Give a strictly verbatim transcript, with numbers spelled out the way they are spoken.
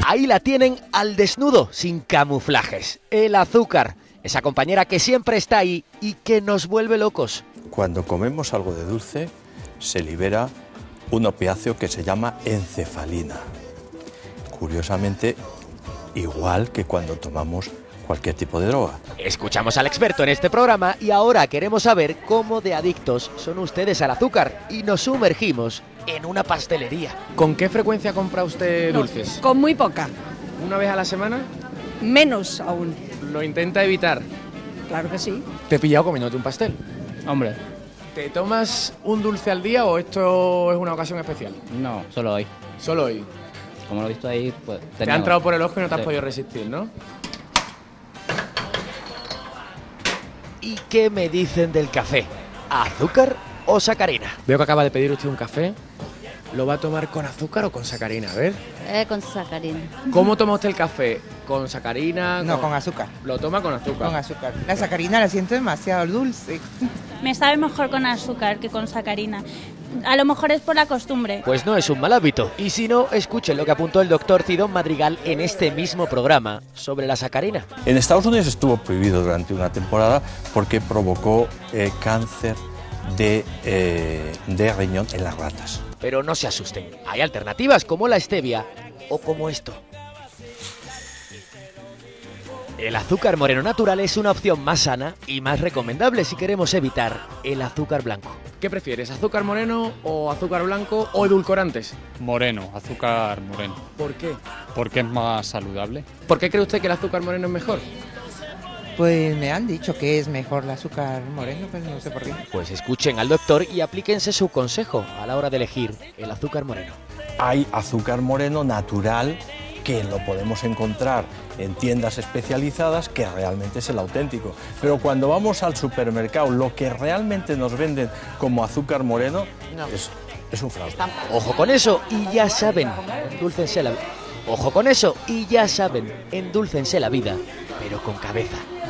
Ahí la tienen al desnudo, sin camuflajes. El azúcar, esa compañera que siempre está ahí y que nos vuelve locos. Cuando comemos algo de dulce, se libera un opiáceo que se llama encefalina. Curiosamente, igual que cuando tomamos cualquier tipo de droga. Escuchamos al experto en este programa y ahora queremos saber cómo de adictos son ustedes al azúcar y nos sumergimos en una pastelería. ¿Con qué frecuencia compra usted dulces? Con muy poca. ¿Una vez a la semana? Menos aún. ¿Lo intenta evitar? Claro que sí. Te he pillado comiéndote un pastel. Hombre, ¿Te tomas un dulce al día o esto es una ocasión especial? no, solo hoy. Solo hoy. Como lo he visto ahí, pues... Te tenía- ha entrado por el ojo y no te has Sí. podido resistir, ¿no? ¿Y qué me dicen del café? ¿Azúcar o sacarina? Veo que acaba de pedir usted un café. ¿Lo va a tomar con azúcar o con sacarina? A ver. Eh, con sacarina. ¿Cómo toma usted el café? ¿Con sacarina? No, con azúcar. Lo toma con azúcar. Con azúcar. La sacarina la siento demasiado dulce. Me sabe mejor con azúcar que con sacarina. A lo mejor es por la costumbre. Pues no es un mal hábito. Y si no, escuchen lo que apuntó el doctor Cidón Madrigal en este mismo programa sobre la sacarina. En Estados Unidos estuvo prohibido durante una temporada porque provocó eh, cáncer de, eh, de riñón en las ratas. Pero no se asusten, hay alternativas como la stevia o como esto. El azúcar moreno natural es una opción más sana y más recomendable si queremos evitar el azúcar blanco. ¿Qué prefieres, azúcar moreno o azúcar blanco o edulcorantes? Moreno, azúcar moreno. ¿Por qué? Porque es más saludable. ¿Por qué cree usted que el azúcar moreno es mejor? Pues me han dicho que es mejor el azúcar moreno, pero no sé por qué. Pues escuchen al doctor y aplíquense su consejo a la hora de elegir el azúcar moreno. Hay azúcar moreno natural que lo podemos encontrar en tiendas especializadas, que realmente es el auténtico. Pero cuando vamos al supermercado, lo que realmente nos venden como azúcar moreno No. es, es un fraude. Ojo con eso y ya saben, endúlcense la vida. Ojo con eso y ya saben, endúlcense la vida, pero con cabeza.